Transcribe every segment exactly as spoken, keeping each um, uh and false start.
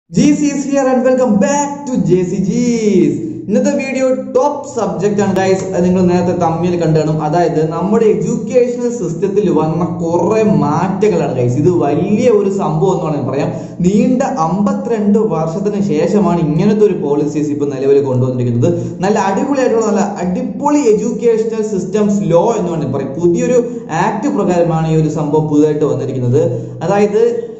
G C is here and welcome back to J C G's. ഇന്നത്തെ video top subject ആണ് guys. നിങ്ങൾ നേരത്തെ തമ്മിൽ കണ്ടുകാണും. അതായത് നമ്മുടെ എഡ്യൂക്കേഷണൽ സിസ്റ്റത്തിൽ വന്ന കുറെ മാറ്റങ്ങളാണ് ഗൈസ്. ഇത് വലിയ ഒരു സംഭവം എന്ന് വേണമെങ്കിൽ പറയാം. നീണ്ട അമ്പത്തിരണ്ട് വർഷത്തിന് ശേഷമാണ് ഇങ്ങനത്തെ ഒരു പോളിസീസ് ഇപ്പൊ നിലവിൽ കൊണ്ടുവന്നിരിക്കുന്നത്. നല്ല അടിപൊളിയായിട്ടുള്ള നല്ല അടിപൊളി എഡ്യൂക്കേഷണൽ സിസ്റ്റംസ് ലോ എന്ന് വേണമെങ്കിൽ പറയും. പുതിയൊരു ആക്ട് പ്രകാരമാണ് ഈ ഒരു സംഭവം പുതുതായിട്ട് വന്നിരിക്കുന്നത്. അതായത്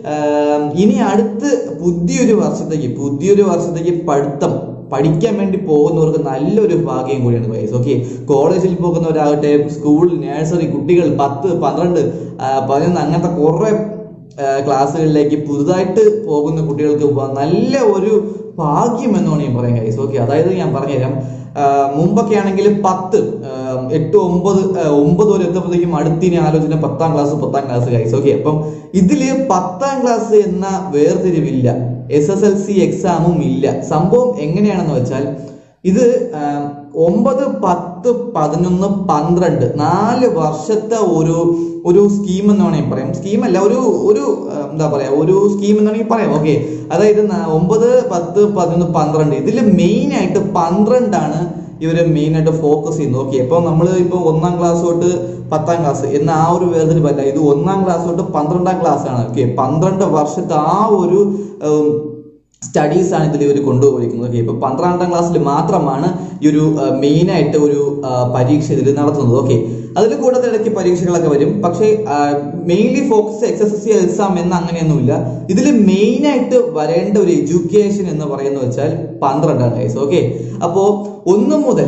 ഇനി അടുത്ത് പുതിയൊരു വർഷത്തേക്ക് പുതിയൊരു വർഷത്തേക്ക് പഠിത്തം പഠിക്കാൻ വേണ്ടി പോകുന്നവർക്ക് നല്ലൊരു ഭാഗ്യം കൂടിയാണ് ഗൈസ്. ഓക്കെ, കോളേജിൽ പോകുന്നവരാകട്ടെ, സ്കൂൾ നഴ്സറി കുട്ടികൾ പത്ത് പന്ത്രണ്ട് പതിനൊന്ന് അങ്ങനത്തെ കുറെ ക്ലാസ്സുകളിലേക്ക് പുതുതായിട്ട് പോകുന്ന കുട്ടികൾക്ക് നല്ല ഒരു ഭാഗ്യം എന്ന് വേണമെങ്കിൽ പറയാം ഗൈസ്. ഓക്കെ, അതായത് ഞാൻ പറഞ്ഞുതരാം. മുമ്പൊക്കെ ആണെങ്കിൽ പത്ത് എട്ട് ഒമ്പത് ഒമ്പത് വരെ എത്തുമ്പോഴത്തേക്കും അടുത്തിനി ആലോചന പത്താം ക്ലാസ് പത്താം ക്ലാസ് ഗൈസ്. ഓക്കെ, അപ്പം ഇതില് പത്താം ക്ലാസ് എന്ന വേർതിരിവില്ല, എസ് എസ് എൽ സി എക്സാമും ഇല്ല. സംഭവം എങ്ങനെയാണെന്ന് വെച്ചാൽ ഇത് ഒമ്പത് പത്ത് പതിനൊന്ന് പന്ത്രണ്ട് നാല് വർഷത്തെ ഒരു ഒരു സ്കീം എന്ന് വേണമെങ്കിൽ പറയാം. സ്കീമല്ല, ഒരു ഒരു എന്താ പറയാ ഒരു സ്കീം എന്ന് വേണമെങ്കിൽ പറയാം. ഓക്കെ, അതായത് ഒമ്പത് പത്ത് പതിനൊന്ന് പന്ത്രണ്ട് ഇതിൽ മെയിൻ ആയിട്ട് പന്ത്രണ്ടാണ് ഇവര് മെയിൻ ആയിട്ട് ഫോക്കസ് ചെയ്യുന്നത്. ഓക്കെ, അപ്പൊ നമ്മൾ ഇപ്പൊ ഒന്നാം ക്ലാസ് തൊട്ട് പത്താം ക്ലാസ് എന്ന ആ ഒരു വേർതിരിവല്ല, ഇത് ഒന്നാം ക്ലാസ് തൊട്ട് പന്ത്രണ്ടാം ക്ലാസ് ആണ്. ഓക്കെ, പന്ത്രണ്ട് വർഷത്തെ ആ ഒരു സ്റ്റഡീസ് ആണ് ഇതിൽ ഇവർ കൊണ്ടുപോയിരിക്കുന്നത്. ഓക്കെ, ഇപ്പൊ പന്ത്രണ്ടാം ക്ലാസ്സിൽ മാത്രമാണ് ഈ ഒരു മെയിൻ ആയിട്ട് ഒരു പരീക്ഷ ഇതിൽ നടത്തുന്നത്. ഓക്കെ, അതിൽ കൂടാതെ ഇടയ്ക്ക് പരീക്ഷകളൊക്കെ വരും. പക്ഷേ mainly focus X S S C exam എന്ന് അങ്ങനെയൊന്നുമില്ല. ഇതിൽ മെയിൻ ആയിട്ട് വരേണ്ട ഒരു എഡ്യൂക്കേഷൻ എന്ന് പറയുന്നത് വെച്ചാൽ പന്ത്രണ്ടാണ് ഗൈസ്. ഓക്കെ, അപ്പോ ഒന്ന് മുതൽ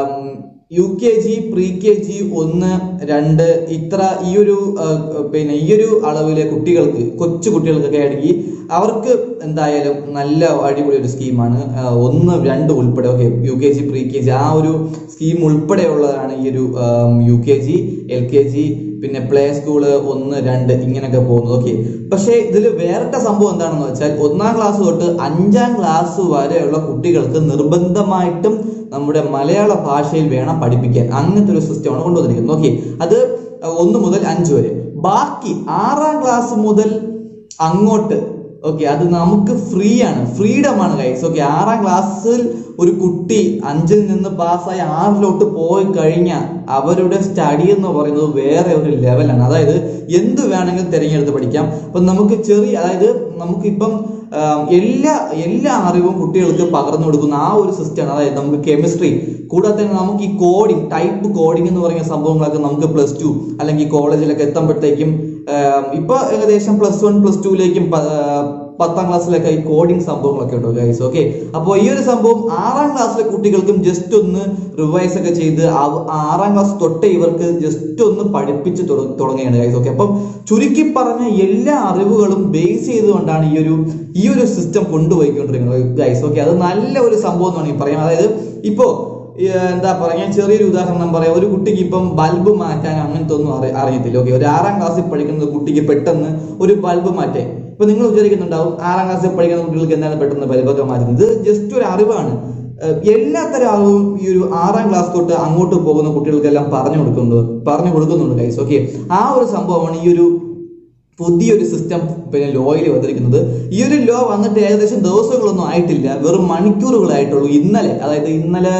U K G pre K G ഒന്ന് രണ്ട് ഇത്ര ഈ ഒരു പിന്നെ ഈ ഒരു അളവിലെ കുട്ടികൾക്ക് കൊച്ചു കുട്ടികൾക്കൊക്കെ ആണെങ്കിൽ അവർക്ക് എന്തായാലും നല്ല അടിപൊളി ഒരു സ്കീമാണ്. ഒന്ന് രണ്ട് ഉൾപ്പെടെ okay, U K G pre K G ആ ഒരു സ്കീം ഉൾപ്പെടെയുള്ളതാണ് ഈ ഒരു U K G L K G പിന്നെ പ്ലേ സ്കൂള് ഒന്ന് രണ്ട് ഇങ്ങനെയൊക്കെ പോകുന്നത്. ഓക്കെ, പക്ഷേ ഇതിൽ വേറിട്ട സംഭവം എന്താണെന്ന് വെച്ചാൽ ഒന്നാം ക്ലാസ് തൊട്ട് അഞ്ചാം ക്ലാസ് വരെയുള്ള കുട്ടികൾക്ക് നിർബന്ധമായിട്ടും നമ്മുടെ മലയാള ഭാഷയിൽ വേണം പഠിപ്പിക്കാൻ. അങ്ങനത്തെ ഒരു സിസ്റ്റമാണ് കൊണ്ടുവന്നിരിക്കുന്നത്. ഓക്കെ, അത് ഒന്ന് മുതൽ അഞ്ച് വരെ. ബാക്കി ആറാം ക്ലാസ് മുതൽ അങ്ങോട്ട് ഓക്കെ അത് നമുക്ക് ഫ്രീ ആണ്, ഫ്രീഡം ആണ് ഗൈസ്. ഓക്കെ, ആറാം ക്ലാസ്സിൽ ഒരു കുട്ടി അഞ്ചിൽ നിന്ന് പാസ്സായി ആറിലോട്ട് പോയി കഴിഞ്ഞാൽ അവരുടെ സ്റ്റഡി എന്ന് പറയുന്നത് വേറെ ഒരു ലെവലാണ്. അതായത് എന്ത് വേണമെങ്കിലും തിരഞ്ഞെടുത്ത് പഠിക്കാം. അപ്പൊ നമുക്ക് ചെറിയ അതായത് നമുക്കിപ്പം എല്ലാ എല്ലാ അറിവും കുട്ടികൾക്ക് പകർന്നു കൊടുക്കുന്ന ആ ഒരു സിസ്റ്റമാണ്. അതായത് നമുക്ക് കെമിസ്ട്രി കൂടാതെ തന്നെ നമുക്ക് ഈ കോഡിങ് ടൈപ്പ് കോഡിംഗ് എന്ന് പറയുന്ന സംഭവങ്ങളൊക്കെ നമുക്ക് പ്ലസ് ടു അല്ലെങ്കിൽ കോളേജിലൊക്കെ എത്തുമ്പോഴത്തേക്കും ഇപ്പൊ ഏകദേശം പ്ലസ് വൺ പ്ലസ് ടുവിലേക്കും പത്താം ക്ലാസ്സിലൊക്കെ ഈ കോഡിംഗ് സംഭവങ്ങളൊക്കെ ഉണ്ടോ ഗൈസ്. ഓക്കെ, അപ്പോൾ ഈ ഒരു സംഭവം ആറാം ക്ലാസ്സിലെ കുട്ടികൾക്കും ജസ്റ്റ് ഒന്ന് റിവൈസ് ഒക്കെ ചെയ്ത് ആറാം ക്ലാസ് തൊട്ടേ ഇവർക്ക് ജസ്റ്റ് ഒന്ന് പഠിപ്പിച്ച് തുടങ്ങുകയാണ് ഗൈസ്. ഓക്കെ, അപ്പം ചുരുക്കി പറഞ്ഞ എല്ലാ അറിവുകളും ബേസ് ചെയ്തുകൊണ്ടാണ് ഈ ഒരു ഈ ഒരു സിസ്റ്റം കൊണ്ടുപോയിക്കൊണ്ടിരിക്കുന്നത് ഗൈസ്. ഓക്കെ, അത് നല്ല ഒരു സംഭവം എന്ന് വേണമെങ്കിൽ പറയാം. അതായത് ഇപ്പോ എന്താ പറയാ, ഞാൻ ചെറിയൊരു ഉദാഹരണം പറയാം. ഒരു കുട്ടിക്ക് ഇപ്പം ബൾബ് മാറ്റാൻ അങ്ങനത്തെ ഒന്നും അറി അറിയത്തില്ല. ഓക്കെ, ഒരു ആറാം ക്ലാസ്സിൽ പഠിക്കുന്ന കുട്ടിക്ക് പെട്ടെന്ന് ഒരു ബൾബ് മാറ്റാൻ ഇപ്പൊ നിങ്ങൾ വിചാരിക്കുന്നുണ്ടാവും ആറാം ക്ലാസ്സിൽ പഠിക്കുന്ന കുട്ടികൾക്ക് എന്താണ് പെട്ടെന്ന് ബൾബൊക്കെ മാറ്റുന്നത്. ഇത് ജസ്റ്റ് ഒരു അറിവാണ്. എല്ലാത്തരം അറിവും ഈ ഒരു ആറാം ക്ലാസ് തൊട്ട് അങ്ങോട്ട് പോകുന്ന കുട്ടികൾക്കെല്ലാം പറഞ്ഞു കൊടുക്കുന്നുണ്ട് പറഞ്ഞു കൊടുക്കുന്നുണ്ട് ഗൈസ്. ഓക്കെ, ആ ഒരു സംഭവമാണ് ഈ ഒരു പുതിയൊരു സിസ്റ്റം പിന്നെ ലോയിൽ വന്നിരിക്കുന്നത്. ഈ ഒരു ലോ വന്നിട്ട് ഏകദേശം ദിവസങ്ങളൊന്നും ആയിട്ടില്ല, വെറും മണിക്കൂറുകളായിട്ടുള്ളൂ. ഇന്നലെ അതായത് ഇന്നലെ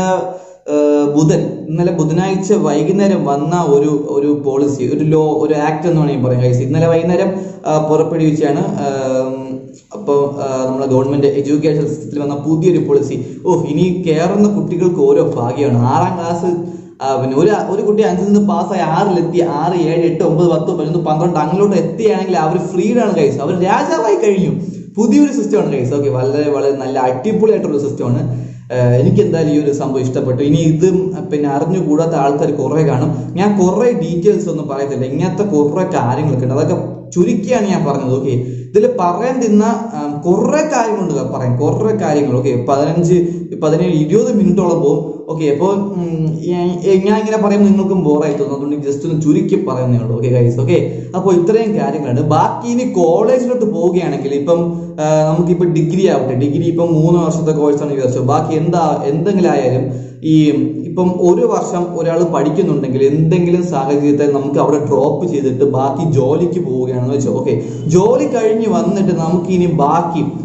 ബുധൻ ഇന്നലെ ബുധനാഴ്ച വൈകുന്നേരം വന്ന ഒരു ഒരു പോളിസി ഒരു ലോ ഒരു ആക്ട് എന്ന് വേണമെങ്കിൽ പറയാം ഗൈസ്. ഇന്നലെ വൈകുന്നേരം പുറപ്പെടുവിച്ചാണ് അപ്പോൾ നമ്മുടെ ഗവൺമെന്റ് എഡ്യൂക്കേഷൻ സിസ്റ്റത്തിൽ വന്ന പുതിയൊരു പോളിസി. ഓ, ഇനി കയറുന്ന കുട്ടികൾക്ക് ഓരോ ഭാഗ്യമാണ്. ആറാം ക്ലാസ് പിന്നെ ഒരു ഒരു കുട്ടി അഞ്ചിൽ നിന്ന് പാസ്സായി ആറിലെത്തി ആറ് ഏഴ് എട്ട് ഒമ്പത് പത്ത് പതിനൊന്ന് പന്ത്രണ്ട് അങ്ങോട്ട് എത്തിയാണെങ്കിൽ അവർ ഫ്രീഡാണ് ഗൈസ്. അവർ രാജാവായി കഴിഞ്ഞു. പുതിയൊരു സിസ്റ്റമാണ് ഗൈസ്. ഓക്കെ, വളരെ വളരെ നല്ല അടിപൊളിയായിട്ടുള്ള സിസ്റ്റമാണ്. എനിക്ക് എന്തായാലും ഈ ഒരു സംഭവം ഇഷ്ടപ്പെട്ടു. ഇനി ഇതും പിന്നെ അറിഞ്ഞുകൂടാത്ത ആൾക്കാർ കുറെ കാണും. ഞാൻ കുറെ ഡീറ്റെയിൽസ് ഒന്നും പറയത്തില്ല, ഇങ്ങനത്തെ കുറെ കാര്യങ്ങളൊക്കെ ഉണ്ട്. അതൊക്കെ ചുരുക്കിയാണ് ഞാൻ പറഞ്ഞത്. ഓക്കെ, ഇതിൽ പറയാൻ തിന്ന കുറെ കാര്യങ്ങളുണ്ട് പറയാൻ കുറെ കാര്യങ്ങൾ. ഓക്കെ, പതിനഞ്ച് പതിനേഴ് ഇരുപത് മിനിറ്റോളം പോകും. ഓക്കെ, അപ്പോൾ ഞാൻ ഇങ്ങനെ പറയുമ്പോൾ നിങ്ങൾക്കും ബോറായി തോന്നും, അതുകൊണ്ട് ജസ്റ്റ് ഒന്ന് ചുരുക്കി പറയുന്നേ ഉള്ളൂ. Okay guys. ഓക്കെ, അപ്പോൾ ഇത്രയും കാര്യങ്ങളുണ്ട്. ബാക്കി ഇനി കോളേജിലോട്ട് പോവുകയാണെങ്കിൽ ഇപ്പം നമുക്കിപ്പോൾ ഡിഗ്രി ആവട്ടെ, ഡിഗ്രി ഇപ്പം മൂന്ന് വർഷത്തെ കോഴ്സാണ് വിചാരിച്ചത്. ബാക്കി എന്താ എന്തെങ്കിലും ആയാലും ഈ ഇപ്പം ഒരു വർഷം ഒരാൾ പഠിക്കുന്നുണ്ടെങ്കിൽ എന്തെങ്കിലും സാഹചര്യത്തിൽ നമുക്ക് അവിടെ ഡ്രോപ്പ് ചെയ്തിട്ട് ബാക്കി ജോലിക്ക് പോവുകയാണെന്ന് വെച്ചോ. ഓക്കെ, ജോലി കഴിഞ്ഞ് വന്നിട്ട് നമുക്ക് ഇനി ബാക്കി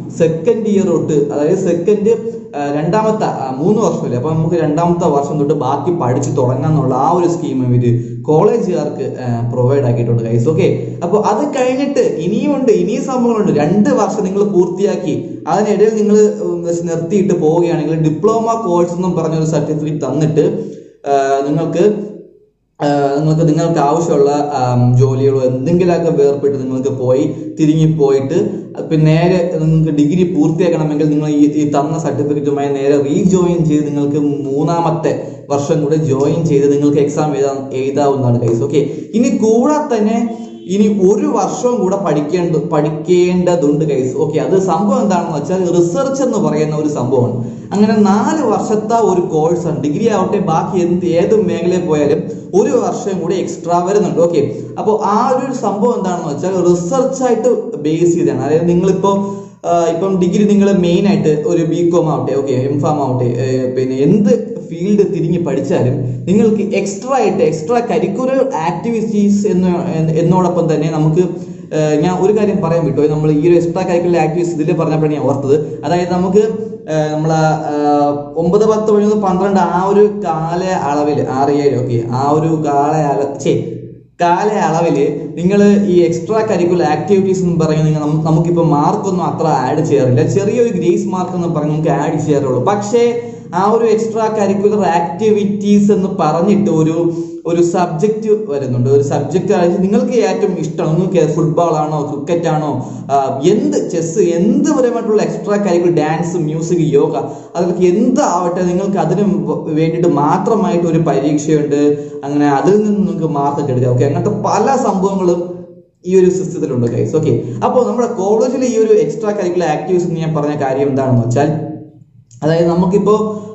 സെക്കൻഡ് ഇയർ തൊട്ട്, അതായത് സെക്കൻഡ് രണ്ടാമത്തെ മൂന്ന് വർഷമല്ലേ, അപ്പൊ നമുക്ക് രണ്ടാമത്തെ വർഷം തൊട്ട് ബാക്കി പഠിച്ചു തുടങ്ങാന്നുള്ള ആ ഒരു സ്കീം ഇവര് കോളേജുകാർക്ക് പ്രൊവൈഡ് ആക്കിയിട്ടുണ്ട് ഗൈസ്. ഓക്കെ, അപ്പൊ അത് കഴിഞ്ഞിട്ട് ഇനിയും ഉണ്ട്, ഇനിയും സംഭവങ്ങളുണ്ട്. രണ്ട് വർഷം നിങ്ങൾ പൂർത്തിയാക്കി അതിനിടയിൽ നിങ്ങൾ നിർത്തിയിട്ട് പോവുകയാണെങ്കിൽ ഡിപ്ലോമ കോഴ്സ് എന്നും പറഞ്ഞൊരു സർട്ടിഫിക്കറ്റ് തന്നിട്ട് നിങ്ങൾക്ക് നിങ്ങൾക്ക് നിങ്ങൾക്ക് ആവശ്യമുള്ള ജോലികളോ എന്തെങ്കിലുമൊക്കെ വേർപെട്ട് നിങ്ങൾക്ക് പോയി തിരിഞ്ഞു പോയിട്ട് പിന്നെ നേരെ നിങ്ങൾക്ക് ഡിഗ്രി പൂർത്തിയാക്കണമെങ്കിൽ നിങ്ങൾ ഈ ഈ തന്ന സർട്ടിഫിക്കറ്റുമായി നേരെ റീജോയിൻ ചെയ്ത് നിങ്ങൾക്ക് മൂന്നാമത്തെ വർഷം കൂടെ ജോയിൻ ചെയ്ത് നിങ്ങൾക്ക് എക്സാം എഴുതാ എഴുതാവുന്നതാണ് ഗൈസ്. ഓക്കെ, ഇനി കൂടാതെ തന്നെ ഇനി ഒരു വർഷവും കൂടെ പഠിക്കേണ്ട പഠിക്കേണ്ടതുണ്ട് ഗൈസ്. ഓക്കെ, അത് സംഭവം എന്താണെന്ന് വെച്ചാൽ റിസർച്ച് എന്ന് പറയുന്ന ഒരു സംഭവമാണ്. അങ്ങനെ നാല് വർഷത്തെ ഒരു കോഴ്സാണ്. ഡിഗ്രി ആവട്ടെ ബാക്കി എന്ത് ഏത് മേഖലയിൽ പോയാലും ഒരു വർഷം കൂടി എക്സ്ട്രാ വരുന്നുണ്ട്. ഓക്കെ, അപ്പോൾ ആ ഒരു സംഭവം എന്താണെന്ന് വെച്ചാൽ റിസർച്ച് ആയിട്ട് ബേസ് ചെയ്താണ്. അതായത് നിങ്ങളിപ്പോ ഇപ്പം ഡിഗ്രി നിങ്ങൾ മെയിൻ ആയിട്ട് ഒരു ബി കോം ആവട്ടെ, ഓക്കെ, എം ഫാം ആവട്ടെ, പിന്നെ എന്ത് ഫീൽഡ് തിരിഞ്ഞ് പഠിച്ചാലും നിങ്ങൾക്ക് എക്സ്ട്രാ ആയിട്ട് എക്സ്ട്രാ കരിക്കുലർ ആക്ടിവിറ്റീസ് എന്ന് എന്നോടൊപ്പം തന്നെ നമുക്ക് ഞാൻ ഒരു കാര്യം പറയാൻ വിട്ടു. നമ്മൾ ഈ ഒരു എക്സ്ട്രാ കരിക്കുലർ ആക്ടിവിറ്റീസ് ഇതിൽ പറഞ്ഞപ്പോഴാണ് ഞാൻ ഓർത്തത്. അതായത് നമുക്ക് നമ്മളെ ഒമ്പത് പത്ത് പതിനൊന്ന് പന്ത്രണ്ട് ആ ഒരു കാല അളവിൽ ആറ് ഏഴ് ഓക്കെ ആ ഒരു കാല അള ചേ കാലയളവില് നിങ്ങൾ ഈ എക്സ്ട്രാ കരിക്കുലർ ആക്ടിവിറ്റീസ് എന്ന് പറഞ്ഞാൽ നിങ്ങൾ നമുക്കിപ്പോൾ മാർക്കൊന്നും അത്ര ആഡ് ചെയ്യാറില്ല. ചെറിയൊരു ഗ്രേസ് മാർക്ക് എന്ന് പറഞ്ഞ് നമുക്ക് ആഡ് ചെയ്യാറുള്ളൂ. പക്ഷേ ആ ഒരു എക്സ്ട്രാ കരിക്കുലർ ആക്ടിവിറ്റീസ് എന്ന് പറഞ്ഞിട്ട് ഒരു ഒരു സബ്ജക്റ്റ് വരുന്നുണ്ട്. ഒരു സബ്ജക്റ്റ് ആയിട്ട് നിങ്ങൾക്ക് ഏറ്റവും ഇഷ്ടമാണ്, നിങ്ങൾക്ക് ഫുട്ബോൾ ആണോ ക്രിക്കറ്റ് ആണോ എന്ത് ചെസ് എന്ത് പരമായിട്ടുള്ള extracurricular dance music yoga അതിലേക്ക് എന്താവട്ടെ നിങ്ങൾക്ക് അതിന് വേണ്ടിയിട്ട് മാത്രമായിട്ട് ഒരു പരീക്ഷയുണ്ട്. അങ്ങനെ അതിൽ നിന്ന് നിങ്ങൾക്ക് മാർക്ക് എടുക്കാം. ഓക്കെ, അങ്ങനത്തെ പല സംഭവങ്ങളും ഈ ഒരു സിസ്റ്റത്തിലുണ്ട് ഗൈസ്. ഓക്കെ, അപ്പോൾ നമ്മുടെ കോളേജിൽ ഈ ഒരു എക്സ്ട്രാ കരിക്കുലർ ആക്ടിവിറ്റീസ് ഞാൻ പറഞ്ഞ കാര്യം എന്താണെന്ന് വെച്ചാൽ അതായത് നമുക്കിപ്പോ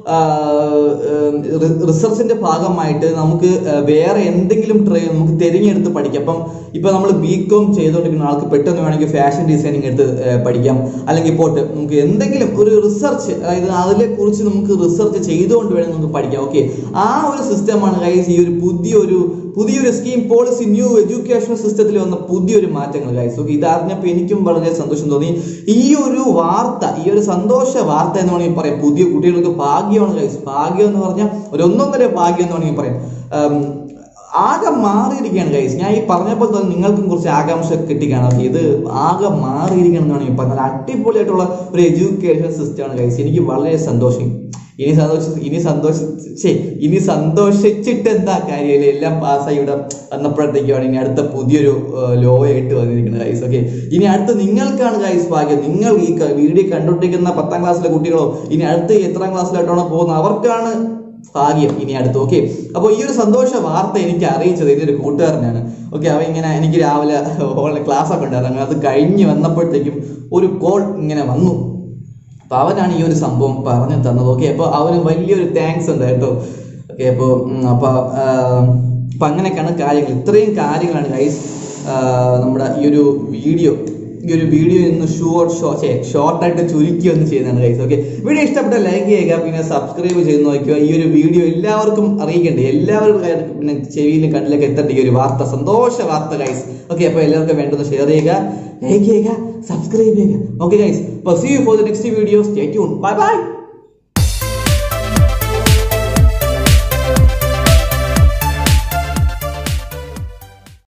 റിസർച്ചിന്റെ ഭാഗമായിട്ട് നമുക്ക് വേറെ എന്തെങ്കിലും ട്രൈ നമുക്ക് തിരഞ്ഞെടുത്ത് പഠിക്കാം. അപ്പം ഇപ്പൊ നമ്മൾ ബി കോം ചെയ്തുകൊണ്ടിരിക്കുന്ന ആൾക്ക് പെട്ടെന്ന് വേണമെങ്കിൽ ഫാഷൻ ഡിസൈനിങ് എടുത്ത് പഠിക്കാം. അല്ലെങ്കിൽ പോട്ട് നമുക്ക് എന്തെങ്കിലും ഒരു റിസർച്ച്, അതായത് അതിനെ കുറിച്ച് നമുക്ക് റിസർച്ച് ചെയ്തുകൊണ്ട് വേണം നമുക്ക് പഠിക്കാം. ഓക്കെ, ആ ഒരു സിസ്റ്റമാണ് ഗൈസ് ഈ ഒരു പുതിയൊരു പുതിയൊരു സ്കീം പോളിസി ന്യൂ എഡ്യൂക്കേഷൻ സിസ്റ്റത്തിൽ വന്ന പുതിയൊരു മാറ്റങ്ങൾ ഗൈസ്. ഓക്കെ, ഇത് അറിഞ്ഞപ്പോൾ എനിക്കും വളരെ സന്തോഷം തോന്നി. ഈ ഒരു വാർത്ത, ഈ ഒരു സന്തോഷ വാർത്ത എന്ന് വേണമെങ്കിൽ പറയാം. പുതിയ കുട്ടികൾക്ക് ഭാഗ്യമാണ് ഗൈസ്. ഭാഗ്യം എന്ന് പറഞ്ഞാൽ ഒരു ഒന്നൊന്നര ഭാഗ്യം എന്ന് വേണമെങ്കിൽ പറയാം. ആകെ മാറിയിരിക്കുകയാണ് ഗൈസ്. ഞാൻ ഈ പറഞ്ഞപ്പോൾ തന്നെ നിങ്ങൾക്കും കുറച്ച് ആകാംക്ഷ കിട്ടിക്കാണ്. ഇത് ആകെ മാറിയിരിക്കണം എന്ന് വേണമെങ്കിൽ പറഞ്ഞാൽ അടിപൊളിയായിട്ടുള്ള ഒരു എഡ്യൂക്കേഷൻ സിസ്റ്റമാണ് ഗൈസ്. എനിക്ക് വളരെ സന്തോഷം. ഇനി സന്തോഷ ഇനി സന്തോഷിച്ചേ ഇനി സന്തോഷിച്ചിട്ട് എന്താ കാര്യമില്ല, എല്ലാം പാസ്സായി ഇവിടെ വന്നപ്പോഴത്തേക്കാണ് ഇനി അടുത്ത പുതിയൊരു ലോ ആയിട്ട് വന്നിരിക്കുന്നത് ഗൈസ്. ഓക്കെ, ഇനി അടുത്ത നിങ്ങൾക്കാണ് ഗൈസ് ഭാഗ്യം. നിങ്ങൾ ഈ വീഡിയോ കണ്ടുകൊണ്ടിരിക്കുന്ന പത്താം ക്ലാസ്സിലെ കുട്ടികളോ ഇനി അടുത്ത എത്രാം ക്ലാസ്സിലായിട്ടാണോ പോകുന്നത് അവർക്കാണ് ഭാഗ്യം ഇനി അടുത്ത്. ഓക്കെ, അപ്പോൾ ഈ ഒരു സന്തോഷ വാർത്ത എനിക്ക് അറിയിച്ചത് എൻ്റെ ഒരു കൂട്ടുകാരനാണ്. ഓക്കെ, അവൻ ഇങ്ങനെ എനിക്ക് രാവിലെ ഓൺലൈൻ ക്ലാസ് ഒക്കെ ഉണ്ടായിരുന്നു. അത് കഴിഞ്ഞ് വന്നപ്പോഴത്തേക്കും ഒരു കോൾ ഇങ്ങനെ വന്നു. അപ്പൊ അവനാണ് ഈ ഒരു സംഭവം പറഞ്ഞു തന്നത്. ഓക്കെ, അപ്പൊ അവന് വലിയൊരു താങ്ക്സ് ഉണ്ട് കേട്ടോ. ഓക്കെ, അപ്പോൾ അപ്പൊ അപ്പൊ അങ്ങനെയൊക്കെയാണ് കാര്യങ്ങൾ. ഇത്രയും കാര്യങ്ങളാണ് ഗൈസ് നമ്മുടെ ഈ ഒരു വീഡിയോ ഈ ഒരു വീഡിയോ ഇന്ന് ഷോർട്ട് ഷോ ഷോർട്ടായിട്ട് ചുരുക്കി ഒന്ന് ചെയ്യുന്നതാണ് ഗൈസ്. ഓക്കെ, വീഡിയോ ഇഷ്ടപ്പെട്ട ലൈക്ക് ചെയ്യുക, പിന്നെ സബ്സ്ക്രൈബ് ചെയ്ത് നോക്കുക. ഈ ഒരു വീഡിയോ എല്ലാവർക്കും അറിയിക്കണ്ടേ, എല്ലാവരും പിന്നെ ചെവിയിലും കണ്ണിലൊക്കെ എത്തട്ടെ ഈ ഒരു വാർത്ത, സന്തോഷ വാർത്ത ഗൈസ്. ഓക്കെ, അപ്പോൾ എല്ലാവർക്കും വേണ്ടത് ഷെയർ ചെയ്യുക, ലൈക്ക് ചെയ്യുക, സബ്സ്ക്രൈബ് ചെയ്യുക. ഓക്കെ ഗൈസ്, അപ്പോൾ see you for the next video. Stay tuned. Bye bye.